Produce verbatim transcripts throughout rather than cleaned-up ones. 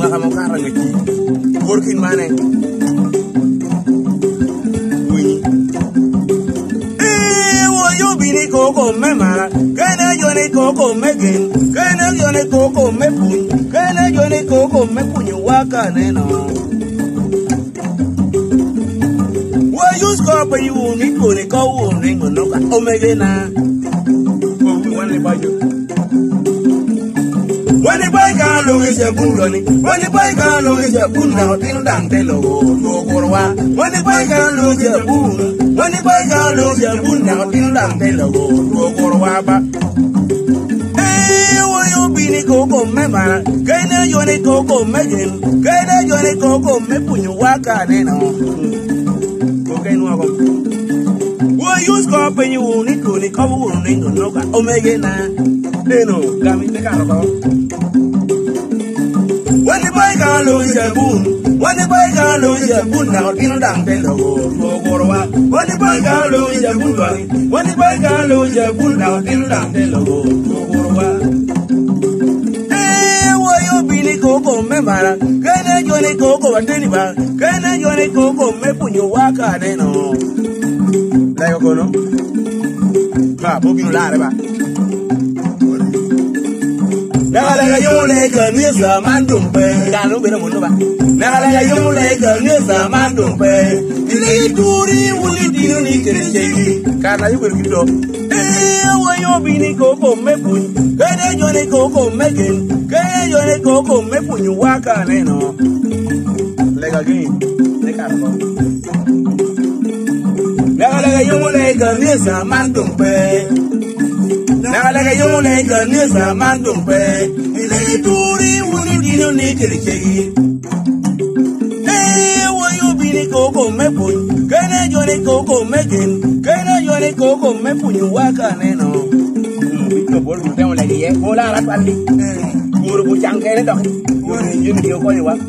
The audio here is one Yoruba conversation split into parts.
kamu karang lagi. Working mana? Wih. Eh, woyo bini koko memara. Kena jone koko megen. Kena jone koko mepun. Kena jone koko mepunyu waka neno. Woyo skopa yu ni kone kau ni ngonoka omegena. One bayo. When the boy can look at your bunny, when the boy can look at your boon now, till down the logo, no gorwa. When the boy can look at your boon, when the boy can look at your boon now, till down the logo, no gorwa. Hey, what you be the coco member? Can I join a coco megan? Can I join a coco mepunyu waka? Okay, no. What you score when you need to the cover wounding or no omega? They know, come in the car. When the boy can lose your boon, when the boy can lose your boon now, till down the logo, no gorwa. When the boy can lose your boon, when the boy can lose your boon now, till down the logo, no gorwa. Hey, what you be the coco member? Can I join a coco at any bar? Can I join a coco mepunyu waka? They know. Like a cono? Ah, booking larva. Nagalaga yung lega nisa mandumpe Kano bina mundo ba? Nagalaga yung lega nisa mandumpe Ile ituri wuli dino ni kerechegi Kana yung bergido Eh, wayo bini koko mepun Kene jone koko megen Kene jone koko mepun yu waka neno Lega gini Neka rako Nagalaga yung lega nisa mandumpe Nagalaga yung lega nisa mandumpe Ile ituri wuli dino ni kerechegi Eh, wayo bini koko mepun Kene jone koko megen Kene jone koko mepun yu waka neno Biko bol muteng lagi ye Bola arat pali Guru bucang kene dok Guru yun kiyo ko iwa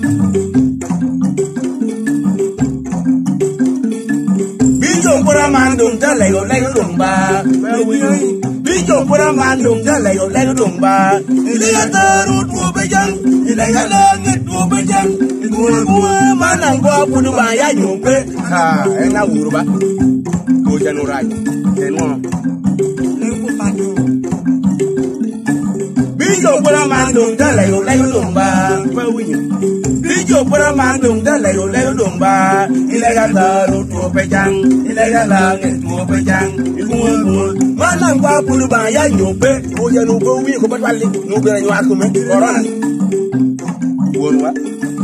Bijo pura mandum ta lego lego dumba Bijo pura mandum ta lego lego dumba Ile ya taru tuo bejang Ile ya lange tuo bejang Guru gua manang gua pudu baya nyumpe Ha, ena guru ba Goja nurai Tenwa Lego padu Bijo pura mandum ta lego lego dumba Bijo pura mandum ta lego lego dumba Ile ya taru tuo bejang Ile ya lange tuo bejang Gua gua manang gua pudu baya nyumpe Goja nugo wi ko batwali Nugo nyu akume Korona Wonwa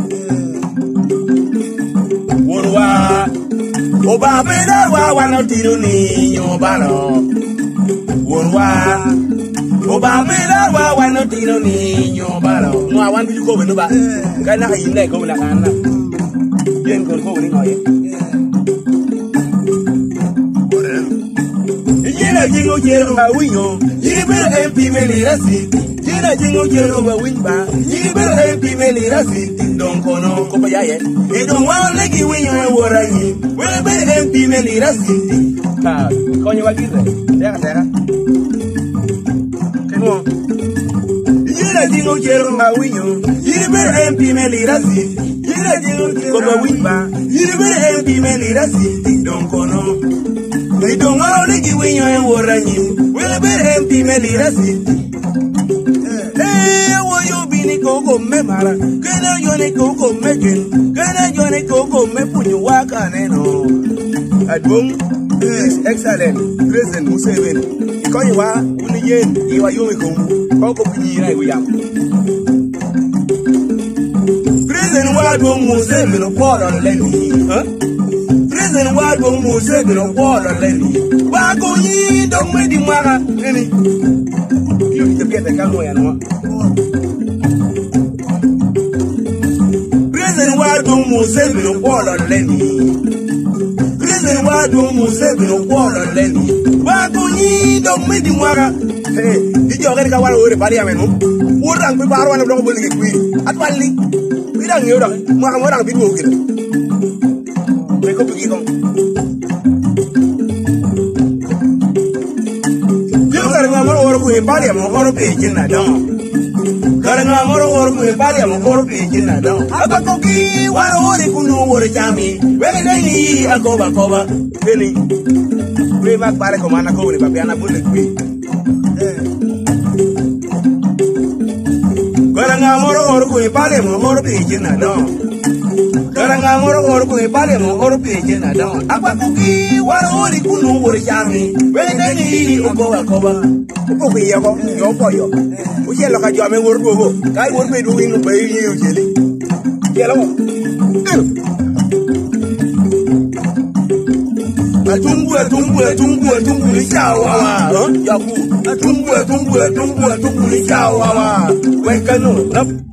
Wonwa Oba beda wa wana tiro ni nyobano Wonwa Oba beda wa wana tiro ni nyobano No awan bi ko benu ba kana ayin dai ko la kana yen ko ko ni ngoye Yena jingo jero ba winyo yibe M P meli rasi Yena jingo jero ba winba yibe M P meli rasi Don kono ko ba yaye e don wa legi winyo e woranyi wele be M P meli rasi ta konyo wa gize dera dera keno Yena jingo jero ba winyo yibe M P meli rasi Yena jingo ko ba winba yibe M P meli rasi don kono They don't want to give you a warning. Will be empty, Melirasi. Hey, what you be the coco memara? Can I join a coco megan? Can I join a coco mepunyu waka neno? At home, excellent. President Museveni. Ikoyiwa, Uniyen, Iwa Yumikum, Coco Pini, we am. President Wadu Museveni, Paul on Lenny, huh? President Wadu Museveni, Paul on Lenny. Wago yi, don't make the mara, any. You get the canoe and one. President Wadu Museveni, Paul on Lenny. President Wadu Museveni, Paul on Lenny. Wago yi, don't make the mara. Hey, did you already go over the parliament? What are we borrowing of the queen? At Wally, we don't know what I'm doing. Make up again. You got a number of parliament or a page in that down. Karanga moro moro ku pale mo moro pijina no. Abako ki wara ore kunu ore chami. Wele deni akoba koba. Deni. We mak pare ko mana ko ni papiana bule ku. Karanga moro moro ku pale mo moro pijina no. Karanga moro moro ku pale mo moro pijina no. Abako ki wara ore kunu ore chami. Wele deni akoba koba. Uko yako yo boyo. Uye lo ka jo me wor go kai wor me du inu be yi ujeli yelo atumbu atumbu atumbu atumbu ni chawa wa yaku atumbu atumbu atumbu atumbu ni chawa wa we kanu